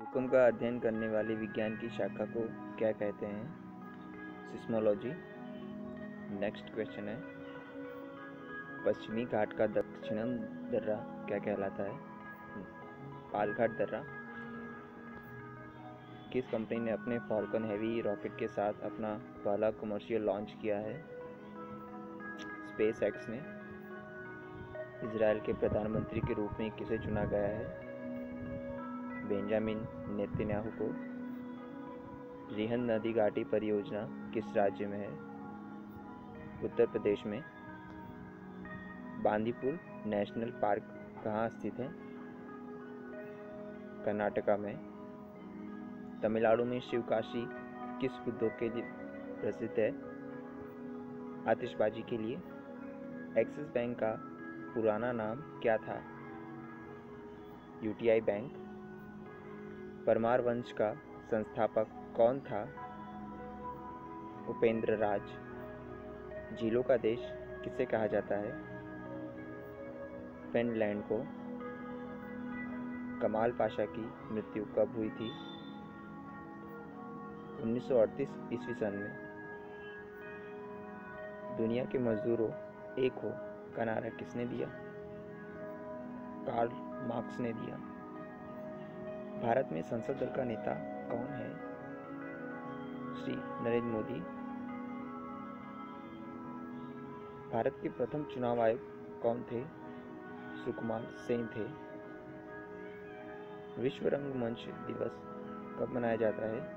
भूकंप का अध्ययन करने वाली विज्ञान की शाखा को क्या कहते हैं? सिस्मोलॉजी। नेक्स्ट क्वेश्चन है, पश्चिमी घाट का दक्षिणम दर्रा क्या कहलाता है? पालघाट दर्रा। किस कंपनी ने अपने फॉल्कन हेवी रॉकेट के साथ अपना पहला कमर्शियल लॉन्च किया है? स्पेस एक्स ने। इजराइल के प्रधानमंत्री के रूप में किसे चुना गया है? बेंजामिन नेतन्याहू को। रिहंद नदी घाटी परियोजना किस राज्य में है? उत्तर प्रदेश में। बांदीपुर नेशनल पार्क कहाँ स्थित है? कर्नाटका में। तमिलनाडु में शिवकाशी किस उद्योग के लिए प्रसिद्ध है? आतिशबाजी के लिए। एक्सिस बैंक का पुराना नाम क्या था? UTI bank. परमार वंश का संस्थापक कौन था? उपेंद्र राज। झीलों का देश किसे कहा जाता है? फिनलैंड को। कमाल पाशा की मृत्यु कब हुई थी? 1938 ईस्वी सन में। दुनिया के मजदूरों एक हो का नारा किसने दिया? कार्ल मार्क्स ने दिया। भारत में संसद दल का नेता कौन है? श्री नरेंद्र मोदी। भारत के प्रथम चुनाव आयुक्त कौन थे? सुकुमार सेन थे। विश्व रंगमंच दिवस कब मनाया जाता है?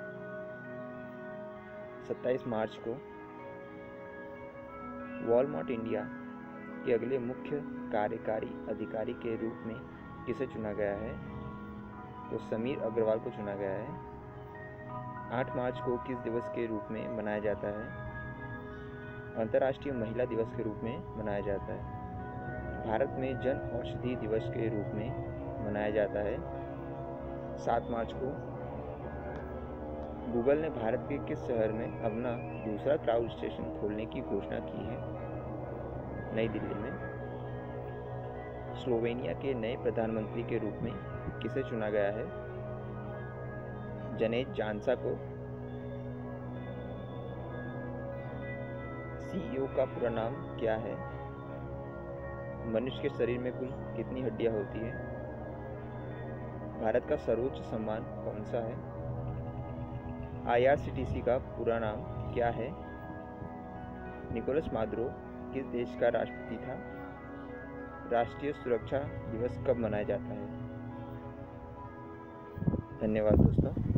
27 मार्च को। वॉलमार्ट इंडिया के अगले मुख्य कार्यकारी अधिकारी के रूप में किसे चुना गया है? तो समीर अग्रवाल को चुना गया है। 8 मार्च को किस दिवस के रूप में मनाया जाता है? अंतर्राष्ट्रीय महिला दिवस के रूप में मनाया जाता है। भारत में जन औषधि दिवस के रूप में मनाया जाता है 7 मार्च को। गूगल ने भारत के किस शहर में अपना दूसरा क्लाउड स्टेशन खोलने की घोषणा की है? नई दिल्ली में। स्लोवेनिया के नए प्रधानमंत्री के रूप में किसे चुना गया है? जनेज जानसा को। सीईओ का पूरा नाम क्या है? मनुष्य के शरीर में कुल कितनी हड्डियां होती हैं? भारत का सर्वोच्च सम्मान कौन सा है? IRCTC का पूरा नाम क्या है? निकोलस मादुरो किस देश का राष्ट्रपति था? राष्ट्रीय सुरक्षा दिवस कब मनाया जाता है? धन्यवाद दोस्तों।